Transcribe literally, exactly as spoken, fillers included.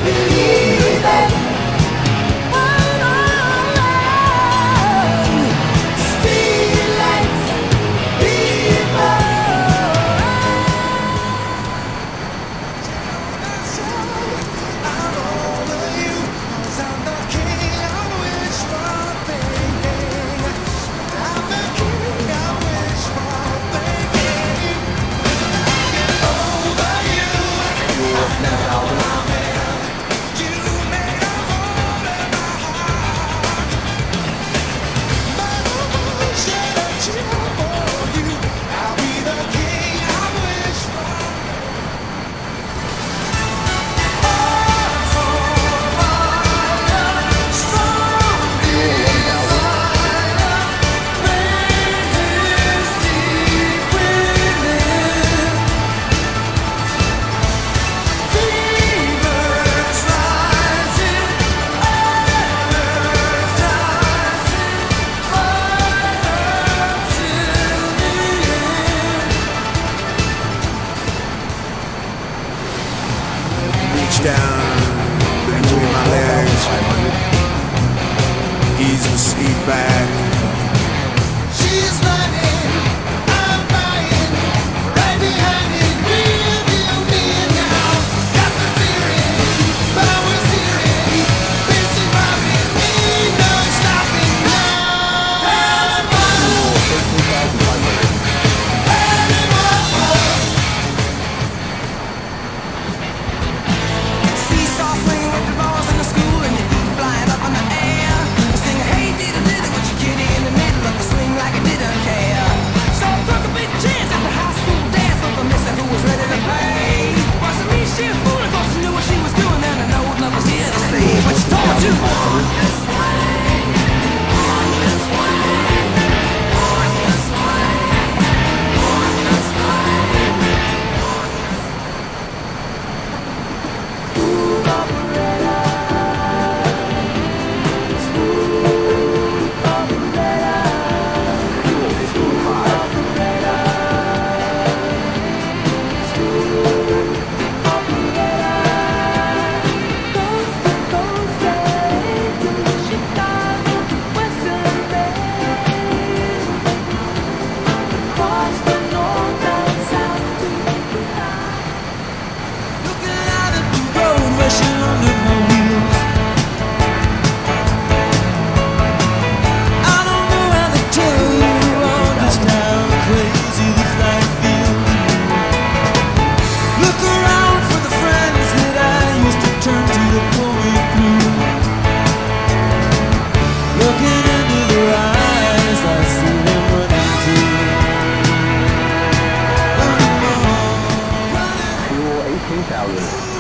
believe it. Oh, oh, oh. Streetlights, people. I'm over you, 'cause I'm the king of wishful thinking. I'm the king of wishful thinking. Over you, I'm over you. Made a hole in my heart. My love shed a chill for you. I'll be the king of wishful. Reach down between my legs, ease the seat back. She's running, I'm buying, right behind it, real deal me now. Got the feeling, powers hearing, busy rocking me, no stopping now. Seesaw swinging with the balls in the school and your feet flying up in the air. Sing hey diddle diddle with your kitty in the middle of the swing like it didn't care. So I took a big chance at the high school dance with a mister who was ready to play. Wasn't me, she a fool, of course she knew what she was doing, and I know love was here to stay. But she told you on this way, on this way, on this way, on this way. Smooth operator, smooth operator, smooth operator, smooth operator. Coast to coast, to Chicago, Western Maine, across the north and south to the line. Looking out at the road rushing under my wheels. I don't know how to tell you all just how crazy this life feels. Look around for the friends that I used to turn to to pull me through. Looking into their eyes, I see them running too. Running on, running Fuel eighteen thousand.